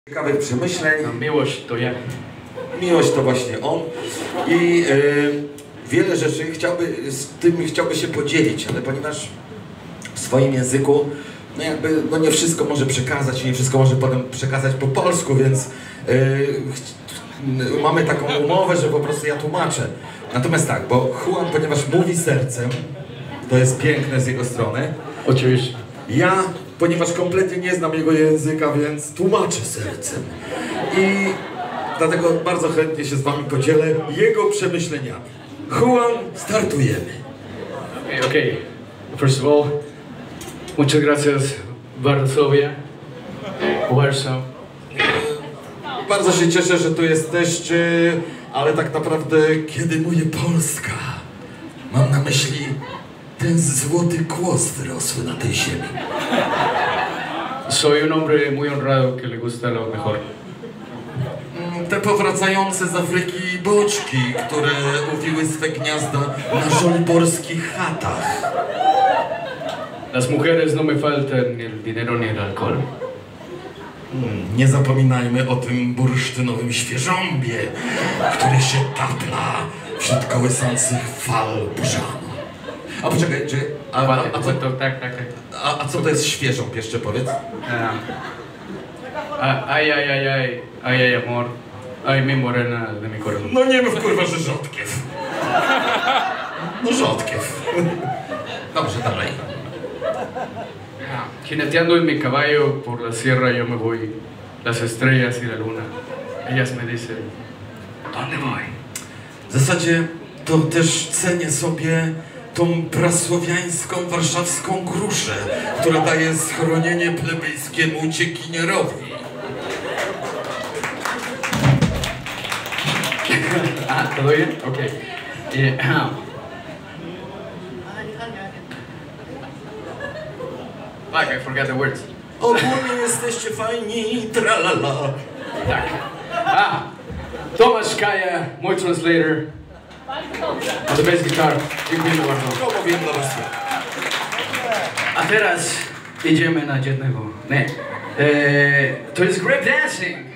Ciekawych przemyśleń. No, miłość to ja. Miłość to właśnie on. I wiele rzeczy chciałby się podzielić, ale ponieważ w swoim języku nie wszystko może przekazać, nie wszystko może potem przekazać po polsku, więc mamy taką umowę, że po prostu ja tłumaczę. Natomiast tak, bo Juan, ponieważ mówi sercem, to jest piękne z jego strony. Oczywiście. Ja, ponieważ kompletnie nie znam jego języka, więc tłumaczę sercem. I dlatego bardzo chętnie się z wami podzielę jego przemyśleniami. Juan, startujemy. Okay. First of all, muchas gracias, Varsovia. Warsaw. Bardzo się cieszę, że tu jesteście, ale tak naprawdę, kiedy mówię Polska, mam na myśli ten złoty kłos wyrosły na tej ziemi. Soy un hombre muy honrado que le gusta lo mejor. Te powracające z Afryki boczki, które uwiły swe gniazda na żoliborskich chatach. Las mujeres no me faltan ni el dinero ni el alcohol. Nie zapominajmy o tym bursztynowym świeżąbie, który się tapla wśród kołyszących fal burzanu. A poczekaj, a co to jest świeżąb, jeszcze powiedz? Ay, amor. Ay, mi morena de mi corazón. No nie mów kurwa, że rzodkiew. No rzodkiew. Dobrze, dalej. Jineteando en mi caballo por la sierra yo me voy, las estrellas y la luna. Ellas me dicen, ¿dónde voy? W zasadzie to też cenię sobie tą prasłowiańską warszawską gruszę, która daje schronienie plebejskiemu uciekinierowi. ¿Todo bien? Okay. Fuck, I forgot the words. Ogólnie jesteście fajni, tralala. Tak. Tomasz Kaja, mój translator. On the bass guitar. Dziękuję bardzo. To mówiłem do was. A teraz idziemy na jednego. Nie. To jest break dancing.